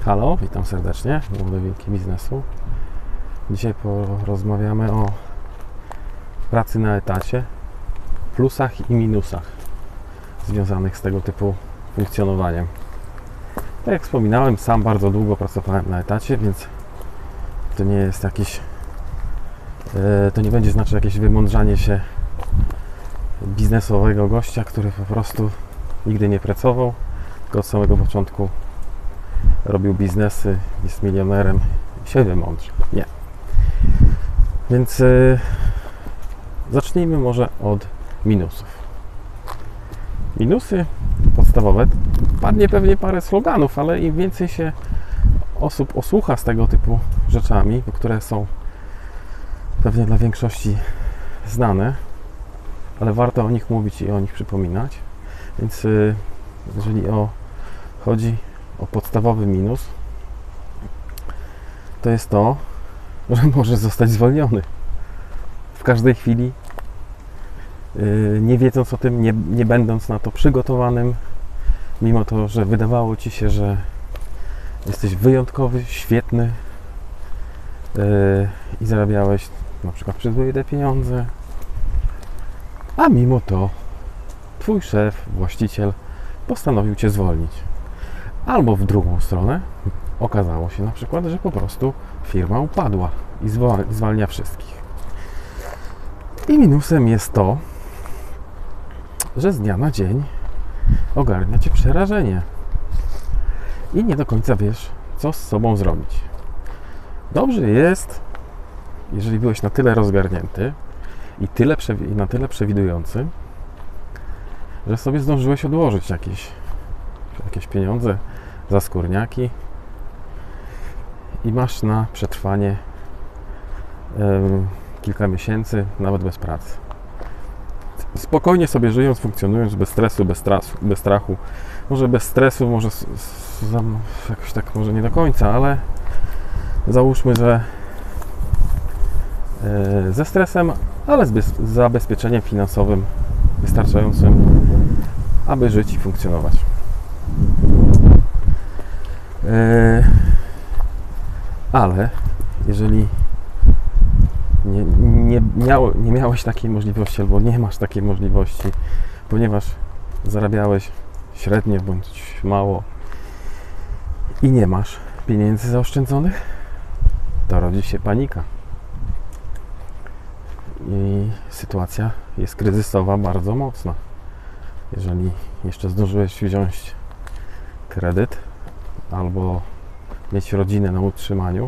Halo, witam serdecznie, Młode Wilki Biznesu. Dzisiaj porozmawiamy o pracy na etacie, plusach i minusach związanych z tego typu funkcjonowaniem. Tak jak wspominałem, sam bardzo długo pracowałem na etacie, więc to nie jest jakiś, to nie będzie znaczyć jakieś wymądrzanie się biznesowego gościa, który po prostu nigdy nie pracował, tylko od samego początku robił biznesy, jest milionerem i się wymądrzy. Nie. Więc zacznijmy może od minusów. Minusy podstawowe, padnie pewnie parę sloganów, ale im więcej się osób osłucha z tego typu rzeczami, które są pewnie dla większości znane, ale warto o nich mówić i o nich przypominać. Więc jeżeli chodzi o podstawowy minus, to jest to, że może zostać zwolniony w każdej chwili, nie wiedząc o tym, nie będąc na to przygotowanym, mimo to, że wydawało Ci się, że jesteś wyjątkowy, świetny i zarabiałeś na przykład przyzwoite pieniądze, a mimo to Twój szef, właściciel postanowił Cię zwolnić. Albo w drugą stronę okazało się na przykład, że po prostu firma upadła i zwalnia wszystkich. I minusem jest to, że z dnia na dzień ogarnia Cię przerażenie i nie do końca wiesz, co z sobą zrobić. Dobrze jest, jeżeli byłeś na tyle rozgarnięty i na tyle przewidujący, że sobie zdążyłeś odłożyć jakieś pieniądze za skórniaki i masz na przetrwanie kilka miesięcy, nawet bez pracy. Spokojnie sobie żyjąc, funkcjonując, bez stresu, bez strachu. Może bez stresu, może jakoś tak może nie do końca, ale załóżmy, że ze stresem, ale z zabezpieczeniem finansowym wystarczającym, aby żyć i funkcjonować. Ale jeżeli nie miałeś takiej możliwości, albo nie masz takiej możliwości, ponieważ zarabiałeś średnio bądź mało i nie masz pieniędzy zaoszczędzonych, to rodzi się panika. I sytuacja jest kryzysowa bardzo mocno. Jeżeli jeszcze zdążyłeś wziąć kredyt albo mieć rodzinę na utrzymaniu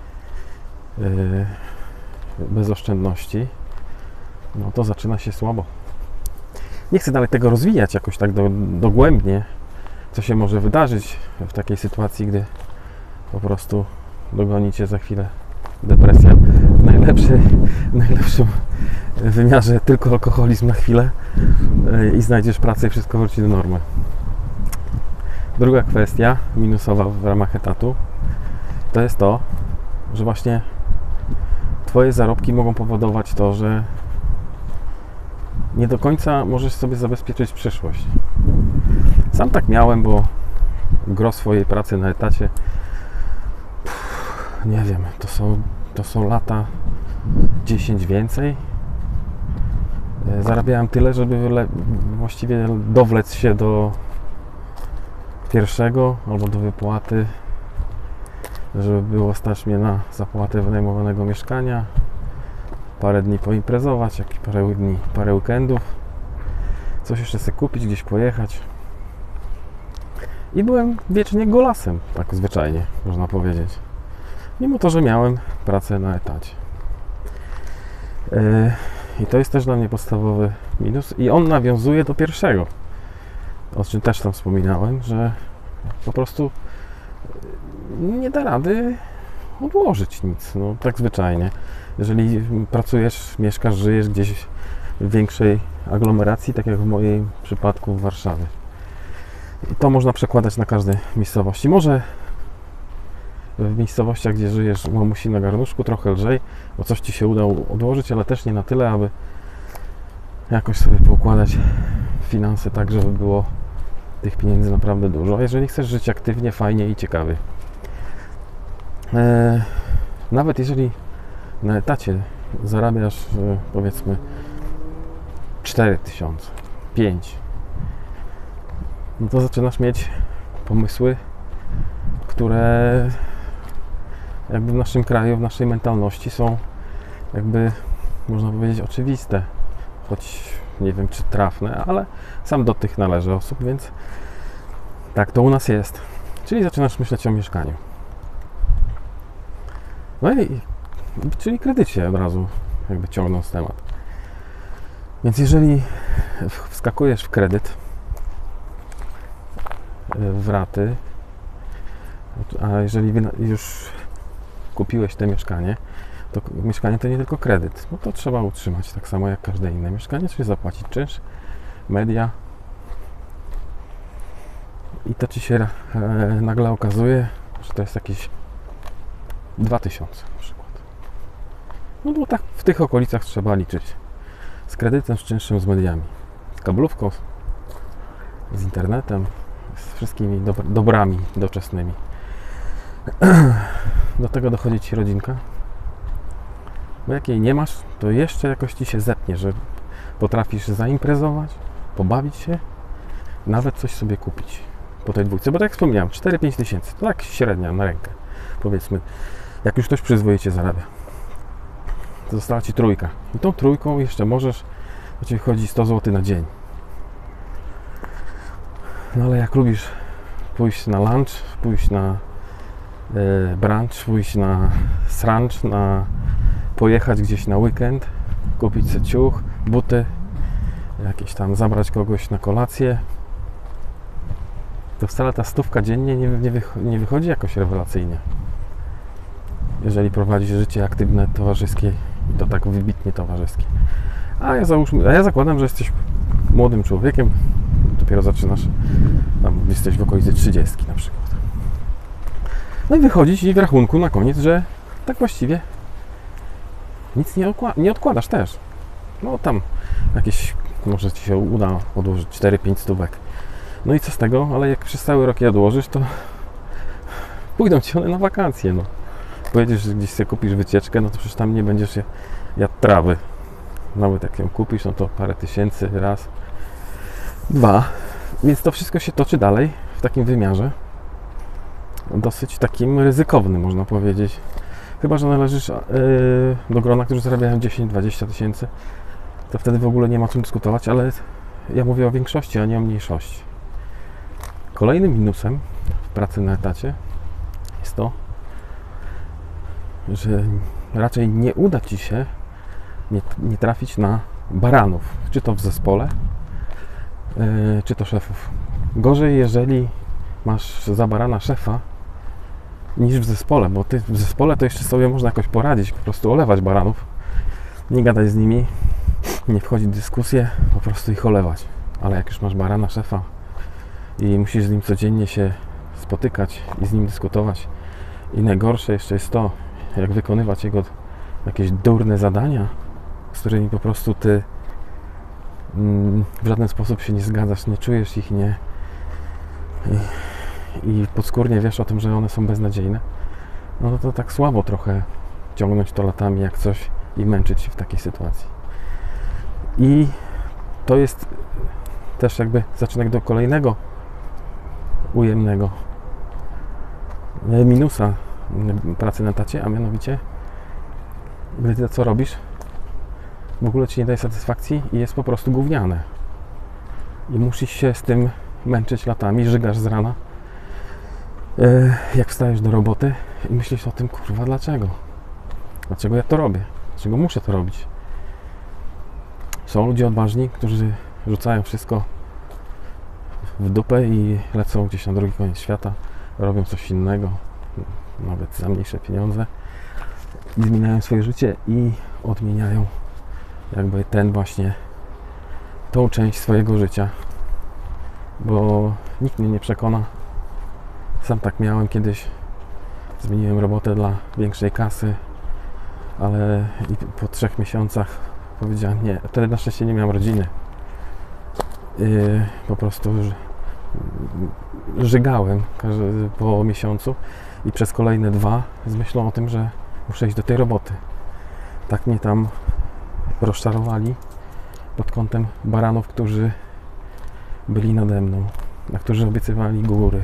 bez oszczędności, no to zaczyna się słabo. Nie chcę dalej tego rozwijać jakoś tak dogłębnie, co się może wydarzyć w takiej sytuacji, gdy po prostu dogoni Cię za chwilę depresja. W najlepszym wymiarze tylko alkoholizm na chwilę i znajdziesz pracę i wszystko wróci do normy. Druga kwestia minusowa w ramach etatu to jest to, że właśnie Twoje zarobki mogą powodować to, że nie do końca możesz sobie zabezpieczyć przyszłość. Sam tak miałem, bo gros swojej pracy na etacie, nie wiem, to są lata 10 więcej. Zarabiałem tyle, żeby właściwie dowlec się do pierwszego albo do wypłaty, żeby było stać mnie na zapłatę wynajmowanego mieszkania, parę dni poimprezować, parę weekendów, coś jeszcze sobie kupić, gdzieś pojechać. I byłem wiecznie golasem, tak zwyczajnie można powiedzieć. Mimo to, że miałem pracę na etacie. I to jest też dla mnie podstawowy minus. I on nawiązuje do pierwszego, o czym też tam wspominałem, że po prostu nie da rady odłożyć nic, no tak zwyczajnie. Jeżeli pracujesz, mieszkasz, żyjesz gdzieś w większej aglomeracji, tak jak w moim przypadku w Warszawie. I to można przekładać na każde miejscowości. Może w miejscowościach, gdzie żyjesz, łamusi na garnuszku, trochę lżej, bo coś Ci się udało odłożyć, ale też nie na tyle, aby jakoś sobie poukładać finanse tak, żeby było tych pieniędzy naprawdę dużo. A jeżeli chcesz żyć aktywnie, fajnie i ciekawie, Nawet jeżeli na etacie zarabiasz powiedzmy 4000, 5, no to zaczynasz mieć pomysły, które jakby w naszym kraju, w naszej mentalności są jakby, można powiedzieć, oczywiste, choć nie wiem czy trafne, ale sam do tych należy osób, więc tak to u nas jest. Czyli zaczynasz myśleć o mieszkaniu. No i czyli kredycie od razu jakby ciągnąc temat. Więc jeżeli wskakujesz w kredyt, w raty, a jeżeli już kupiłeś to mieszkanie, to mieszkanie to nie tylko kredyt, no to trzeba utrzymać tak samo jak każde inne mieszkanie, czyli zapłacić czynsz, media i to ci się nagle okazuje, że to jest jakieś 2000 na przykład. No bo tak w tych okolicach trzeba liczyć z kredytem, z czynszem, z mediami, z kablówką, z internetem, z wszystkimi dobrami doczesnymi. Do tego dochodzi ci rodzinka, bo jak jej nie masz, to jeszcze jakoś ci się zepnie, że potrafisz zaimprezować, pobawić się, nawet coś sobie kupić po tej dwójce, bo tak jak wspomniałem, 4-5 tysięcy, to tak średnia na rękę, powiedzmy, jak już ktoś przyzwoicie zarabia. To została ci trójka i tą trójką jeszcze możesz, do ciebie chodzi 100 zł na dzień. No ale jak lubisz pójść na lunch, pójść na brunch, pójść na srunch, pojechać gdzieś na weekend, kupić sobie ciuch, buty, jakieś tam zabrać kogoś na kolację, to wcale ta 100 dziennie nie wychodzi jakoś rewelacyjnie. Jeżeli prowadzisz życie aktywne, towarzyskie i to tak wybitnie towarzyskie. A ja zakładam, że jesteś młodym człowiekiem, dopiero zaczynasz, tam jesteś w okolicy 30 na przykład. No i wychodzi ci w rachunku na koniec, że tak właściwie nic nie odkładasz też. No tam jakieś, może ci się uda odłożyć 4-5 stówek. No i co z tego? Ale jak przez cały rok je odłożysz, to pójdą ci one na wakacje. No. Pojedziesz, że gdzieś sobie kupisz wycieczkę, no to przecież tam nie będziesz jadł trawy. Nawet jak ją kupisz, no to parę tysięcy raz, dwa. Więc to wszystko się toczy dalej w takim wymiarze. Dosyć takim ryzykownym, można powiedzieć. Chyba że należysz do grona, którzy zarabiają 10-20 tysięcy, to wtedy w ogóle nie ma czym dyskutować, ale ja mówię o większości, a nie o mniejszości. Kolejnym minusem w pracy na etacie jest to, że raczej nie uda ci się nie trafić na baranów, czy to w zespole, czy to szefów. Gorzej, jeżeli masz za barana szefa, niż w zespole, bo ty w zespole to jeszcze sobie można jakoś poradzić, po prostu olewać baranów, nie gadać z nimi, nie wchodzić w dyskusję, po prostu ich olewać. Ale jak już masz barana szefa i musisz z nim codziennie się spotykać i z nim dyskutować i najgorsze jeszcze jest to, jak wykonywać jego jakieś durne zadania, z którymi po prostu ty w żaden sposób się nie zgadzasz, nie czujesz ich, i podskórnie wiesz o tym, że one są beznadziejne, no to tak słabo trochę ciągnąć to latami jak coś i męczyć się w takiej sytuacji. I to jest też jakby zaczynek do kolejnego ujemnego minusa pracy na etacie, a mianowicie gdy ty to co robisz w ogóle ci nie daje satysfakcji i jest po prostu gówniane i musisz się z tym męczyć latami, żygasz z rana, jak wstajesz do roboty i myślisz o tym, kurwa, dlaczego ja to robię, dlaczego muszę to robić. Są ludzie odważni, którzy rzucają wszystko w dupę i lecą gdzieś na drugi koniec świata, robią coś innego, nawet za mniejsze pieniądze i zmieniają swoje życie i odmieniają jakby tą część swojego życia, bo nikt mnie nie przekona. Sam tak miałem kiedyś, zmieniłem robotę dla większej kasy, ale i po 3 miesiącach powiedziałem nie. Wtedy na szczęście nie miałem rodziny. Po prostu żygałem po miesiącu i przez kolejne 2 z myślą o tym, że muszę iść do tej roboty. Tak mnie tam rozczarowali pod kątem baranów, którzy byli nade mną, na którzy obiecywali góry.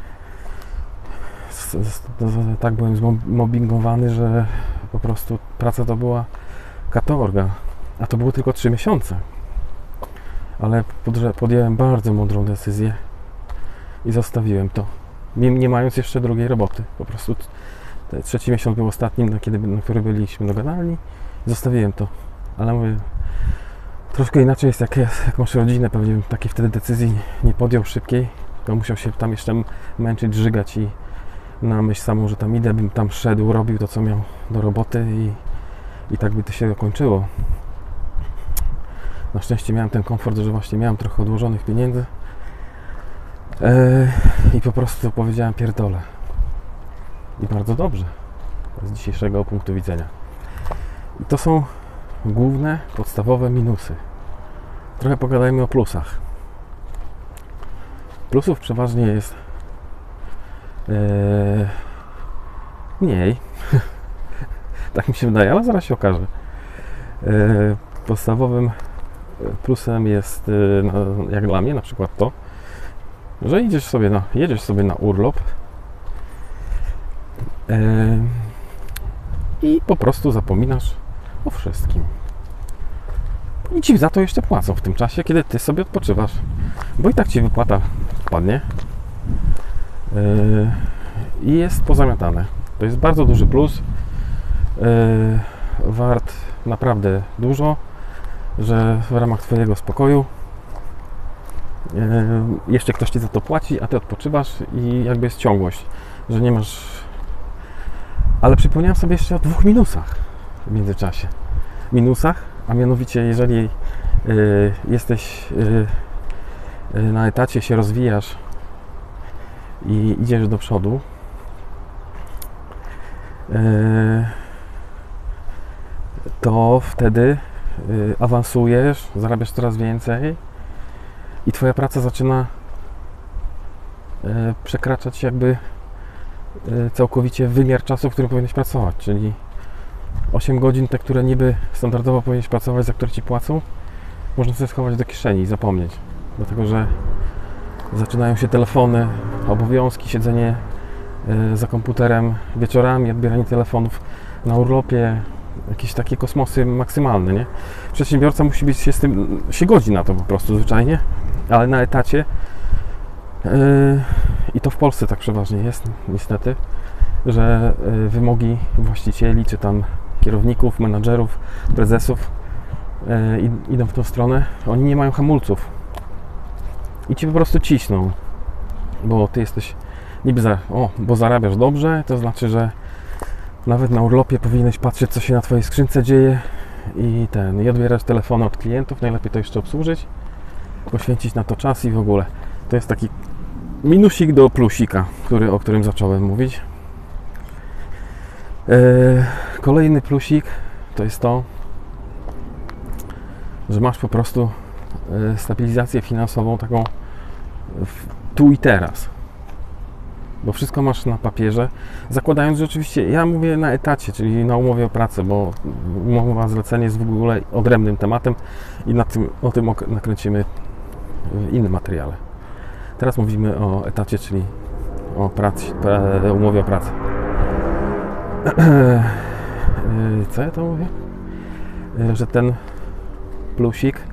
Tak byłem zmobbingowany, że po prostu praca to była katorga, a to było tylko 3 miesiące. Ale podjąłem bardzo mądrą decyzję i zostawiłem to, nie mając jeszcze drugiej roboty. Po prostu ten 3. miesiąc był ostatnim, na który byliśmy dogadani. Zostawiłem to, ale mówię, troszkę inaczej jest, jak masz rodzinę, pewnie bym takiej wtedy decyzji nie podjął szybkiej, to musiał się tam jeszcze męczyć, żygać i na myśl samą, że tam idę, bym tam szedł, robił to, co miał do roboty i tak by to się kończyło. Na szczęście miałem ten komfort, że właśnie miałem trochę odłożonych pieniędzy i po prostu powiedziałem pierdolę. I bardzo dobrze z dzisiejszego punktu widzenia. I to są główne, podstawowe minusy. Trochę pogadajmy o plusach. Plusów przeważnie jest mniej. Tak mi się wydaje, ale zaraz się okaże. Podstawowym plusem jest, jak dla mnie, na przykład to, że jedziesz sobie na urlop i po prostu zapominasz o wszystkim. I ci za to jeszcze płacą w tym czasie, kiedy ty sobie odpoczywasz, bo i tak ci wypłata wpadnie i jest pozamiatane. To jest bardzo duży plus, wart naprawdę dużo, że w ramach twojego spokoju jeszcze ktoś ci za to płaci, a ty odpoczywasz i jakby jest ciągłość, że nie masz. Ale przypomniałem sobie jeszcze o 2 minusach w międzyczasie. Minusach, a mianowicie jeżeli jesteś na etacie, się rozwijasz i idziesz do przodu, to wtedy awansujesz, zarabiasz coraz więcej i twoja praca zaczyna przekraczać jakby całkowicie wymiar czasu, w którym powinieneś pracować, czyli 8 godzin, te, które niby standardowo powinieneś pracować, za które ci płacą, można sobie schować do kieszeni i zapomnieć, dlatego że zaczynają się telefony, obowiązki, siedzenie za komputerem wieczorami, odbieranie telefonów na urlopie, jakieś takie kosmosy maksymalne, nie? Przedsiębiorca musi być się godzi na to po prostu zwyczajnie, ale na etacie i to w Polsce tak przeważnie jest niestety, że wymogi właścicieli, czy tam kierowników, menadżerów, prezesów idą w tą stronę. Oni nie mają hamulców i ci po prostu ciśną, bo ty jesteś niby bo zarabiasz dobrze, to znaczy, że nawet na urlopie powinieneś patrzeć, co się na twojej skrzynce dzieje i odbierać telefony od klientów, najlepiej to jeszcze obsłużyć, poświęcić na to czas i w ogóle. To jest taki minusik do plusika, o którym zacząłem mówić. Kolejny plusik to jest to, że masz po prostu stabilizację finansową taką tu i teraz. Bo wszystko masz na papierze, zakładając, że oczywiście, ja mówię na etacie, czyli na umowie o pracę, bo umowa zlecenie jest w ogóle odrębnym tematem i o tym nakręcimy w innym materiale. Teraz mówimy o etacie, czyli o umowie o pracę. Co ja to mówię? Że ten plusik,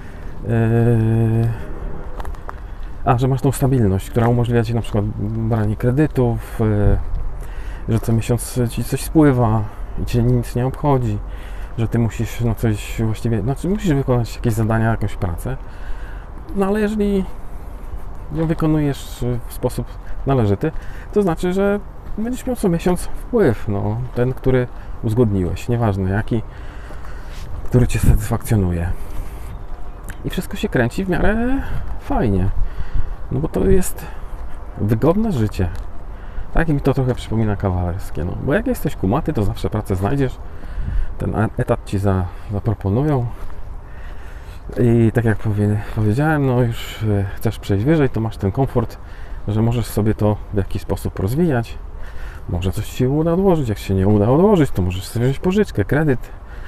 że masz tą stabilność, która umożliwia ci na przykład branie kredytów, że co miesiąc ci coś spływa i cię nic nie obchodzi, że ty musisz coś właściwie, musisz wykonać jakieś zadania, jakąś pracę, no ale jeżeli ją wykonujesz w sposób należyty, to znaczy, że będziesz miał co miesiąc wpływ, ten, który uzgodniłeś, nieważne jaki, który cię satysfakcjonuje. I wszystko się kręci w miarę fajnie, bo to jest wygodne życie. Tak mi to trochę przypomina kawalerskie, bo jak jesteś kumaty, to zawsze pracę znajdziesz, ten etat ci zaproponują i tak jak powiedziałem, już chcesz przejść wyżej, to masz ten komfort że możesz sobie to w jakiś sposób rozwijać. Może coś Ci się uda odłożyć, jak się nie uda odłożyć, to możesz sobie wziąć pożyczkę, kredyt,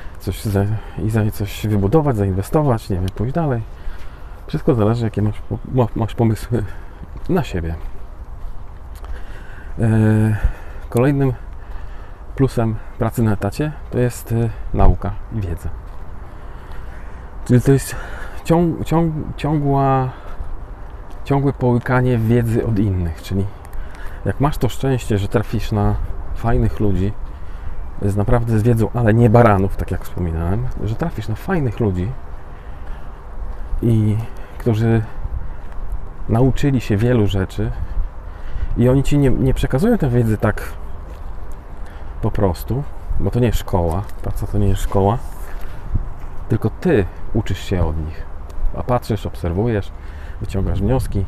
coś wybudować, zainwestować, nie wiem, pójść dalej. Wszystko zależy, jakie masz pomysły na siebie. Kolejnym plusem pracy na etacie to jest nauka i wiedza. Czyli to jest ciągłe połykanie wiedzy od innych, czyli jak masz to szczęście, że trafisz na fajnych ludzi, naprawdę z wiedzą, ale nie baranów, tak jak wspominałem, że trafisz na fajnych ludzi i którzy nauczyli się wielu rzeczy i oni Ci nie przekazują tej wiedzy tak po prostu, bo to nie jest szkoła, praca to nie jest szkoła, tylko Ty uczysz się od nich, a patrzysz, obserwujesz, wyciągasz wnioski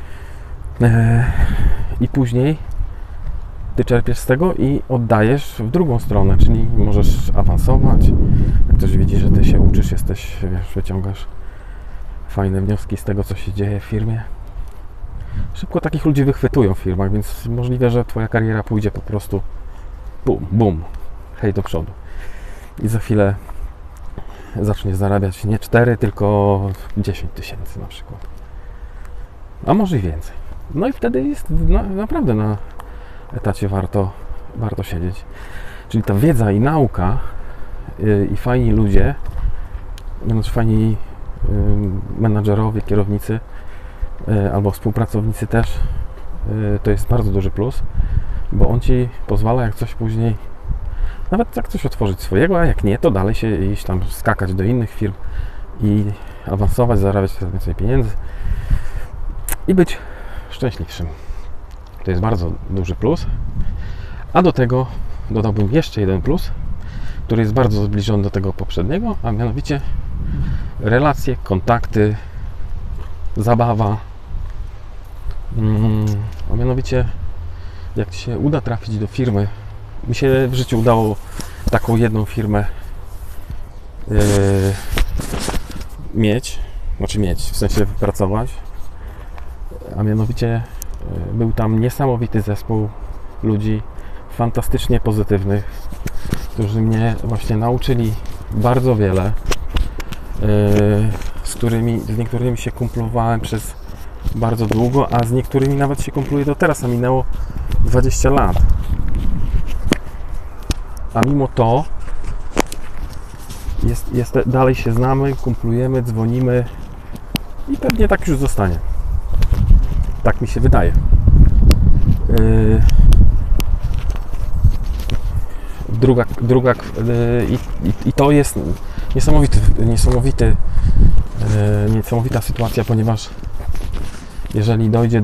i później Ty czerpiesz z tego i oddajesz w drugą stronę, czyli możesz awansować. Jak ktoś widzi, że Ty się uczysz, wyciągasz fajne wnioski z tego, co się dzieje w firmie. Szybko takich ludzi wychwytują w firmach, więc możliwe, że Twoja kariera pójdzie po prostu bum, hej do przodu. I za chwilę zaczniesz zarabiać nie 4, tylko 10 tysięcy na przykład. A może i więcej. No i wtedy jest naprawdę na etacie warto siedzieć. Czyli ta wiedza i nauka i fajni ludzie, fajni menadżerowie, kierownicy albo współpracownicy też, to jest bardzo duży plus, bo on Ci pozwala jak coś później, nawet jak coś otworzyć swojego, a jak nie, to dalej się iść tam skakać do innych firm i awansować, zarabiać coraz więcej pieniędzy i być szczęśliwszym. To jest bardzo duży plus. A do tego dodałbym jeszcze jeden plus, który jest bardzo zbliżony do tego poprzedniego, a mianowicie relacje, kontakty, zabawa. A mianowicie jak Ci się uda trafić do firmy, mi się w życiu udało taką jedną firmę mieć, w sensie wypracować, a mianowicie był tam niesamowity zespół ludzi fantastycznie pozytywnych, którzy mnie właśnie nauczyli bardzo wiele, z niektórymi się kumplowałem przez bardzo długo, a z niektórymi nawet się kumpluję do teraz, a minęło 20 lat. A mimo to dalej się znamy, kumplujemy, dzwonimy i pewnie tak już zostanie. Tak mi się wydaje. I to jest niesamowita sytuacja, ponieważ jeżeli dojdzie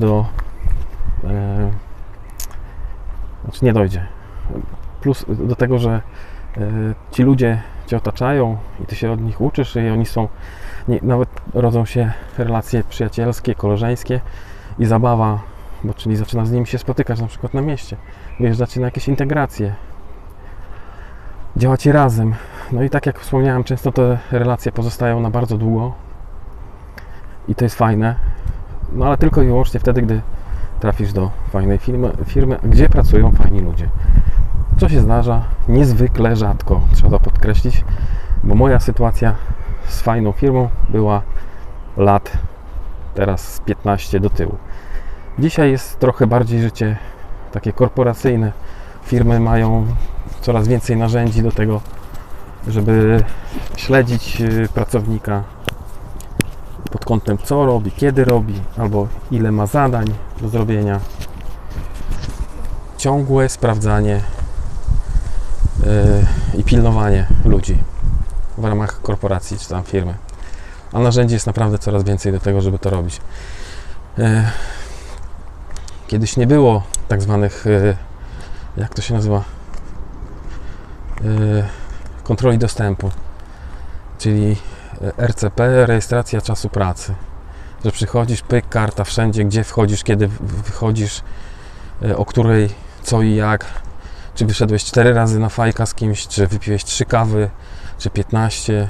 nie dojdzie, plus do tego, że ci ludzie Cię otaczają i Ty się od nich uczysz i oni są, nawet rodzą się relacje przyjacielskie, koleżeńskie i zabawa, czyli zaczyna z nimi się spotykać na przykład na mieście, wyjeżdżacie na jakieś integracje, działacie razem. No i tak jak wspomniałem, często te relacje pozostają na bardzo długo i to jest fajne, no ale tylko i wyłącznie wtedy, gdy trafisz do fajnej firmy, gdzie pracują fajni ludzie. Co się zdarza niezwykle rzadko, trzeba podkreślić, bo moja sytuacja z fajną firmą była lat teraz 15 do tyłu. Dzisiaj jest trochę bardziej życie takie korporacyjne. Firmy mają coraz więcej narzędzi do tego, żeby śledzić pracownika pod kątem co robi, kiedy robi, albo ile ma zadań do zrobienia. Ciągłe sprawdzanie i pilnowanie ludzi w ramach korporacji czy tam firmy. A narzędzi jest naprawdę coraz więcej do tego, żeby to robić. Kiedyś nie było tak zwanych, jak to się nazywa, kontroli dostępu, czyli RCP, rejestracja czasu pracy, że przychodzisz, pyk, karta wszędzie, gdzie wchodzisz, kiedy wychodzisz, o której, co i jak, czy wyszedłeś 4 razy na fajka z kimś, czy wypiłeś 3 kawy, czy 15.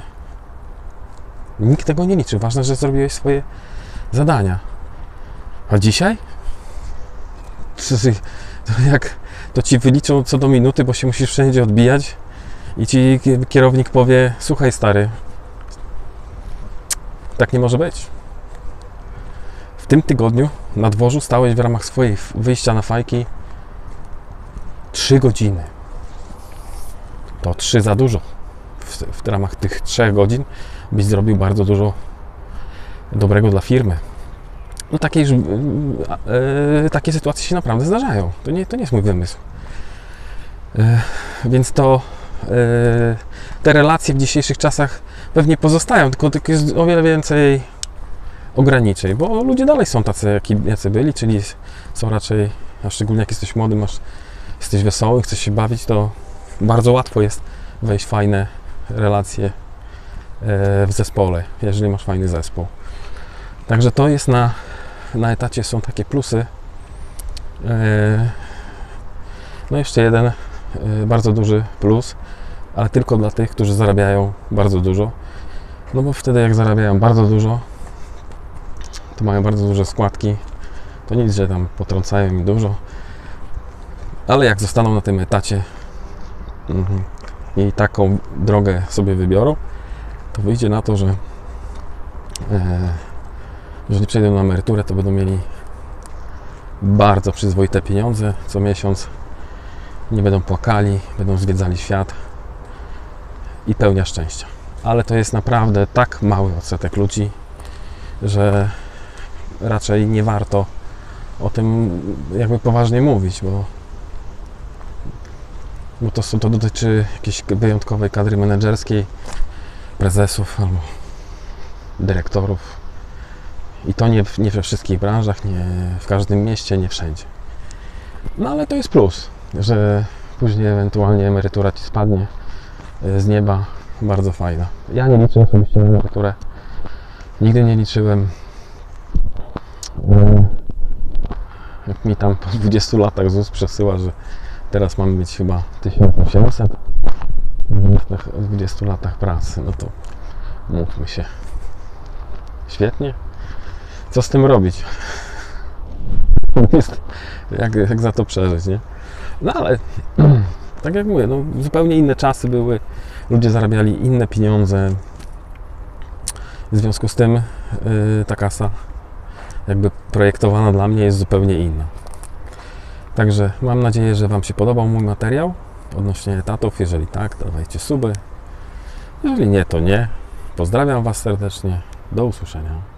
Nikt tego nie liczy. Ważne, że zrobiłeś swoje zadania. A dzisiaj? to ci wyliczą co do minuty, bo się musisz wszędzie odbijać i ci kierownik powie: słuchaj stary, tak nie może być. W tym tygodniu na dworzu stałeś w ramach swojej wyjścia na fajki 3 godziny. To 3 za dużo. W ramach tych 3 godzin byś zrobił bardzo dużo dobrego dla firmy. No takie sytuacje się naprawdę zdarzają. To nie jest mój wymysł. Więc te relacje w dzisiejszych czasach pewnie pozostają, tylko jest o wiele więcej ograniczeń, bo ludzie dalej są tacy, jacy byli, czyli są raczej, a szczególnie jak jesteś młody, jesteś wesoły, chcesz się bawić, to bardzo łatwo jest wejść w fajne relacje w zespole, jeżeli masz fajny zespół. Także to jest na etacie są takie plusy. No jeszcze jeden bardzo duży plus, ale tylko dla tych, którzy zarabiają bardzo dużo. No bo wtedy jak zarabiają bardzo dużo, to mają bardzo duże składki. To nic, że tam potrącają im dużo, ale jak zostaną na tym etacie i taką drogę sobie wybiorą, to wyjdzie na to, że jeżeli przejdą na emeryturę, to będą mieli bardzo przyzwoite pieniądze co miesiąc, nie będą płakali, będą zwiedzali świat i pełnia szczęścia. Ale to jest naprawdę tak mały odsetek ludzi, że raczej nie warto o tym jakby poważnie mówić, bo to dotyczy jakiejś wyjątkowej kadry menedżerskiej, prezesów albo dyrektorów. I to nie we wszystkich branżach, nie w każdym mieście, nie wszędzie. No ale to jest plus, że później ewentualnie emerytura ci spadnie z nieba. Bardzo fajna. Ja nie liczę osobiście na emeryturę. Nigdy nie liczyłem. Jak mi tam po 20 latach ZUS przesyła, że teraz mamy mieć chyba 1800 w 20 latach pracy, no to mówmy się. Świetnie. Co z tym robić? Jak za to przeżyć, nie? No ale tak jak mówię, no, zupełnie inne czasy były, ludzie zarabiali inne pieniądze, w związku z tym ta kasa jakby projektowana dla mnie jest zupełnie inna. Także mam nadzieję, że Wam się podobał mój materiał odnośnie etatów. Jeżeli tak, to dawajcie suby. Jeżeli nie, to nie. Pozdrawiam Was serdecznie. Do usłyszenia.